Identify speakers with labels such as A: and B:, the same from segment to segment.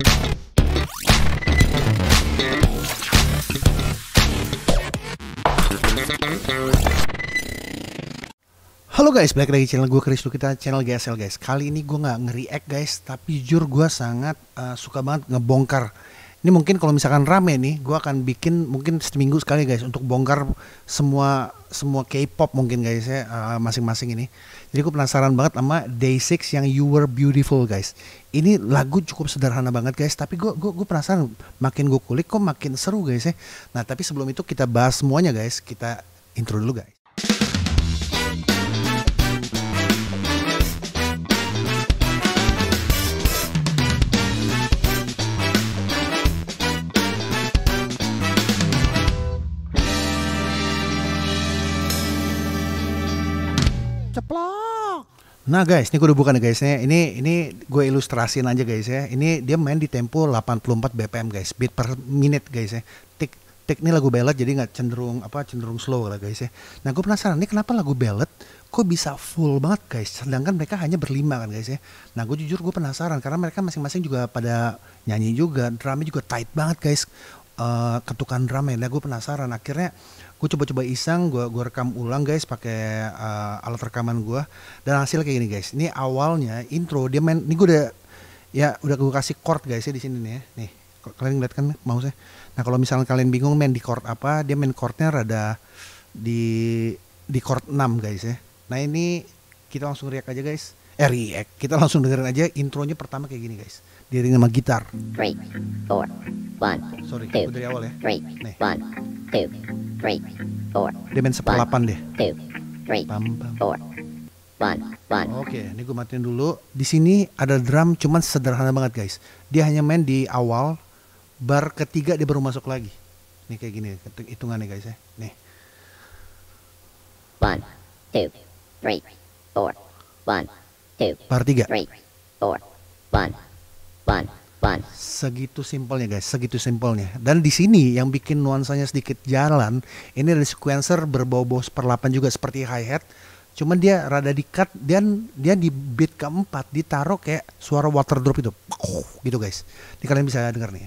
A: Halo guys, balik lagi channel gue Chris, kita channel GSL guys. Kali ini gue nggak nge-react guys, tapi jujur gue sangat suka banget ngebongkar. Ini mungkin kalau misalkan rame nih, gue akan bikin mungkin seminggu sekali guys untuk bongkar semua K-pop mungkin guys ya, masing-masing ini. Jadi gue penasaran banget sama Day6 yang You Were Beautiful guys. Ini lagu cukup sederhana banget guys, tapi gue penasaran, makin gue kulik kok makin seru guys ya. Nah tapi sebelum itu kita bahas semuanya guys, kita intro dulu guys. Ceplok. Nah guys, ini gue udah buka nih guys ya. Ini gue ilustrasiin aja guys ya. Ini dia main di tempo 84 BPM guys, beat per minute guys ya. Tik ini lagu ballad jadi nggak cenderung slow lah guys ya. Nah gue penasaran nih kenapa lagu ballad kok bisa full banget guys, sedangkan mereka hanya berlima kan guys ya. Nah gue jujur gue penasaran karena mereka masing-masing juga pada nyanyi juga, drumnya juga tight banget guys. Ketukan drumnya. Nah gue penasaran, akhirnya gue coba-coba iseng, gue rekam ulang guys pakai alat rekaman gue, dan hasilnya kayak gini guys. Ini awalnya intro dia main, ini gue udah gue kasih chord guys ya di sini nih ya. Nih kalian ngeliat kan mouse-nya. Nah kalau misalnya kalian bingung main di chord apa, dia main chordnya rada di chord 6 guys ya. Nah ini kita langsung react aja guys. Kita langsung dengerin aja intronya pertama kayak gini guys. Diiringi sama gitar. 3, 4, 1. Sorry, gue dari awal ya. 3, 1, 2, 3, 4. Dia main 1/8 deh. 2, 3, 4, 1. Oke, ini gue matiin dulu. Di sini ada drum, cuman sederhana banget guys. Dia hanya main di awal, bar ketiga dia baru masuk lagi. Nih kayak gini hitungannya guys ya. Nih.
B: 1, 2, 3, 4. 1, 2,
A: bar 3.
B: 3, 4, 1.
A: Segitu simpelnya guys, segitu simpelnya. Dan di sini yang bikin nuansanya sedikit jalan, ini ada sequencer berbau-bau 1/8 juga seperti hi-hat. Cuman dia rada di-cut dan dia di beat keempat ditaruh kayak suara water drop itu. Gitu guys. Ini kalian bisa dengar nih.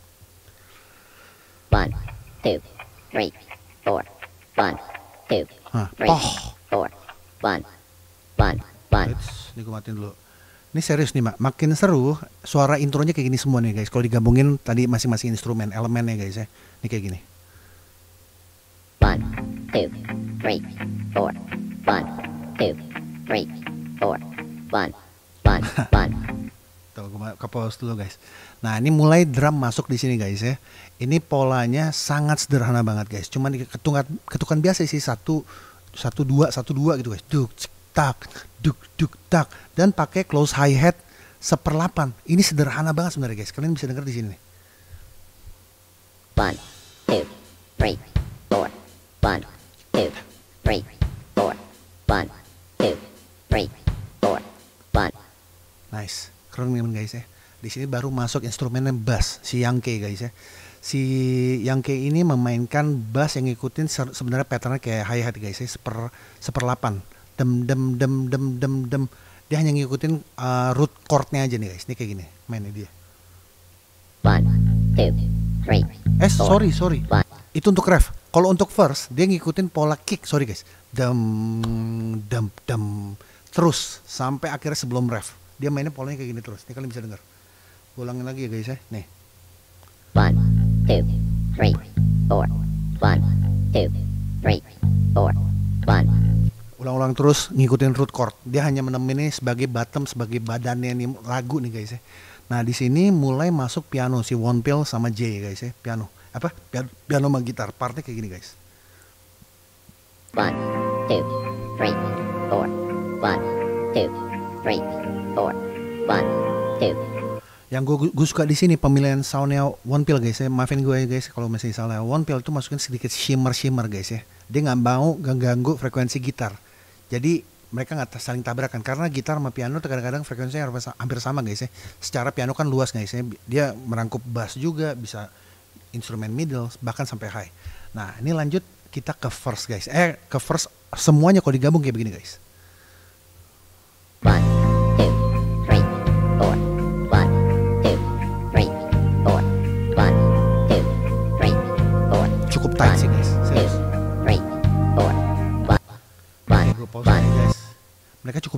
B: 1, 2, 3, 4. 1, 2, 3, 4. 1.
A: Ini gue matiin dulu. Ini serius nih mak, makin seru suara intronya kayak gini semua nih guys. Kalau digabungin tadi masing-masing instrumen, elemennya guys ya. Ini kayak gini.
B: 1, 2, 3, 4. 1, 2, 3, 4. 1.
A: Tuh, gue ke pause dulu guys. Nah ini mulai drum masuk di sini guys ya. Ini polanya sangat sederhana banget guys. Cuman ketukan biasa sih 1, 2 gitu guys. Duk tak, duk tak, dan pakai close hi hat 1/8. Ini sederhana banget sebenarnya guys. Kalian bisa dengar di sini.
B: 1, 2, 3, 4. 1, 2, 3, 4. 1, 2, 3, 4. 1.
A: Nice, keren guys ya. Di sini baru masuk instrumennya bass, si Youngkey guys ya. Si Youngkey ini memainkan bass yang ngikutin sebenarnya patternnya kayak hi hat guys ya, 1/8. Dem. Dia hanya ngikutin root chordnya aja nih guys. Ini kayak gini mainnya dia.
B: 1, 2, 3.
A: Sorry. Itu untuk ref. Kalau untuk verse dia ngikutin pola kick. Sorry guys. Dem. Terus sampai akhirnya sebelum ref. Dia mainnya polanya kayak gini terus. Ini kalian bisa dengar. Ulangin lagi ya guys ya. Nih.
B: 1, 2, 3, 4. 1, 2, 3, 4. 1.
A: Ulang-ulang terus ngikutin root chord. Dia hanya menemani sebagai bottom, sebagai badannya nih lagu nih guys ya. Nah di sini mulai masuk piano si Wonpil sama J guys ya. Piano sama gitar. Partnya kayak gini guys.
B: 1, 2, 3, 4. 1, 2, 3, 4. 1, 2.
A: Yang gue suka di sini pemilihan soundnya Wonpil guys ya. Maafin gue guys kalau masih salah. Wonpil itu masukin sedikit shimmer guys ya. Dia nggak mau ganggu frekuensi gitar. Jadi mereka nggak saling tabrakan karena gitar sama piano kadang-kadang frekuensinya hampir sama guys ya. Secara piano kan luas guys ya. Dia merangkup bass juga, bisa instrumen middle bahkan sampai high. Nah ini lanjut kita ke verse guys. Ke verse semuanya kalau digabung kayak begini guys.
B: 1, 2, 3, 4. 1, 2, 3,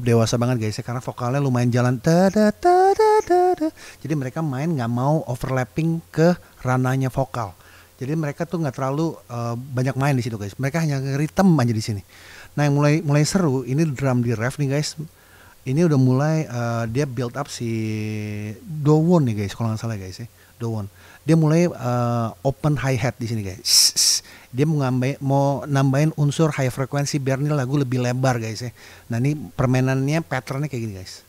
A: cukup dewasa banget guys ya, karena vokalnya lumayan jalan tada tada tada. Jadi mereka main nggak mau overlapping ke ranahnya vokal. Jadi mereka tuh nggak terlalu banyak main di situ guys. Mereka hanya nge-rhythm aja di sini. Nah yang mulai seru ini drum di ref nih guys. Ini udah mulai dia build up si Dowon nih guys, kalau nggak salah guys ya, Dowon. Dia mulai open hi hat di sini guys. Dia mau nambahin unsur high frequency biar ini lagu lebih lebar guys ya. Nah ini permainannya patternnya kayak gini guys.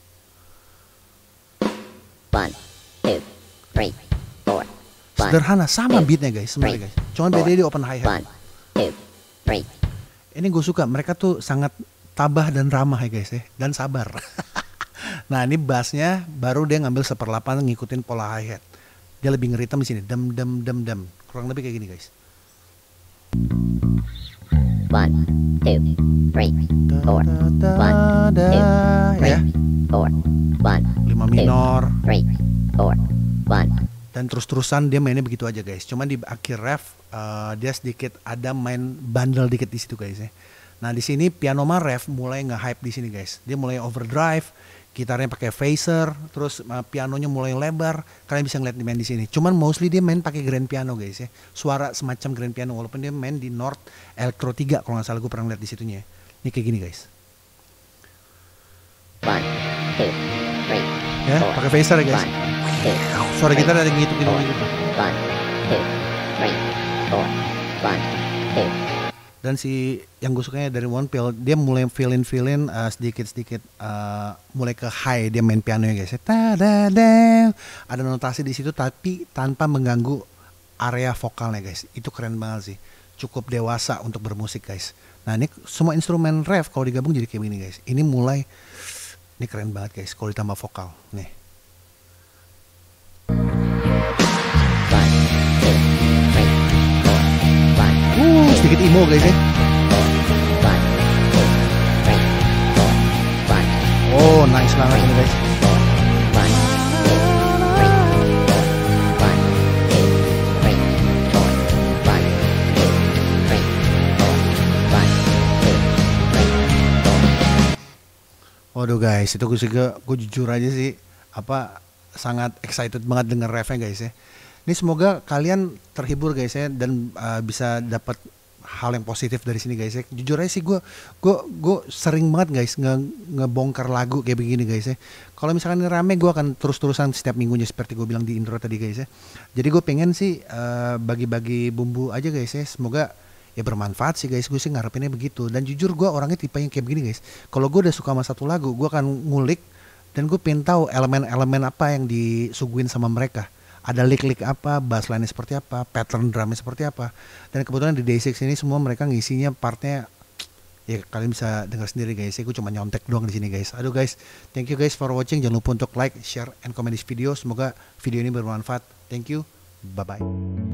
B: 1, 2, 3, 4.
A: Sederhana sama beatnya guys sebenarnya guys. Cuma beda di open hi hat.
B: 1, 2, 3.
A: Ini gue suka, mereka tuh sangat tabah dan ramah ya guys ya, dan sabar. Nah ini bassnya baru dia ngambil 1/8 ngikutin pola hi hat. Dia lebih ngeritem di sini, dem dem dem dem. Kurang lebih kayak gini guys.
B: 1, 2, 3, 4. 1, 2, 3, 4. 1,
A: 5 minor.
B: 3, 4, 1.
A: Dan terus-terusan dia mainnya begitu aja guys. Cuman di akhir ref dia sedikit ada main bandel dikit di situ guys ya. Nah di sini piano ref mulai nge-hype di sini guys. Dia mulai overdrive, gitarnya pakai phaser, terus pianonya mulai lebar. Kalian bisa ngeliat di main di sini. Cuman mostly dia main pakai grand piano guys ya. Suara semacam grand piano walaupun dia main di Nord Electro 3 kalau nggak salah, gue pernah lihat di situnya. Ini kayak gini guys.
B: 1, 2, 3,
A: Ya, pakai phaser ya guys. Suara gitar ada gitu gitu.
B: 1, 2, 3, 4. 1, 2.
A: Dan si yang gue sukanya dari One Pill, dia mulai fill-in sedikit-sedikit mulai ke high dia main piano ya guys. Tadadang. Ada notasi di situ tapi tanpa mengganggu area vokalnya guys. Itu keren banget sih. Cukup dewasa untuk bermusik guys. Nah ini semua instrumen ref kalau digabung jadi kayak gini guys. Ini keren banget guys kalau ditambah vokal. Nih.
B: 1, 2, 3, 4. 1,
A: Sedikit emo guys ya.
B: 1, 2, 3, 4. 1,
A: Oh nice banget ini guys.
B: 1, 2, 3, 4. 1, 2, 3, 4. 1, 2, 3, 4. 1, 2, 3, 4. 1, 2, 3, 4.
A: Waduh guys, itu gue juga, gue jujur aja sih, sangat excited banget denger refnya guys ya. Ini semoga kalian terhibur guys ya dan bisa dapat hal yang positif dari sini guys ya. Jujur aja sih gue sering banget guys ngebongkar lagu kayak begini guys ya. Kalau misalkan ini rame gue akan terus-terusan setiap minggunya seperti gue bilang di intro tadi guys ya. Jadi gue pengen sih bagi-bagi bumbu aja guys ya. Semoga ya bermanfaat sih guys, gue sih ngarepinnya begitu. Dan jujur gue orangnya tipe yang kayak begini guys. Kalau gue udah suka sama satu lagu, gue akan ngulik dan gue pengen tahu elemen-elemen apa yang disuguhin sama mereka. Ada lick-lick apa, bass line-nya seperti apa, pattern drumnya seperti apa. Dan kebetulan di Day6 ini semua mereka ngisinya partnya, ya kalian bisa dengar sendiri guys ya. Gue cuma nyontek doang di sini guys. Aduh guys, thank you guys for watching. Jangan lupa untuk like, share, and comment this video. Semoga video ini bermanfaat. Thank you, bye-bye.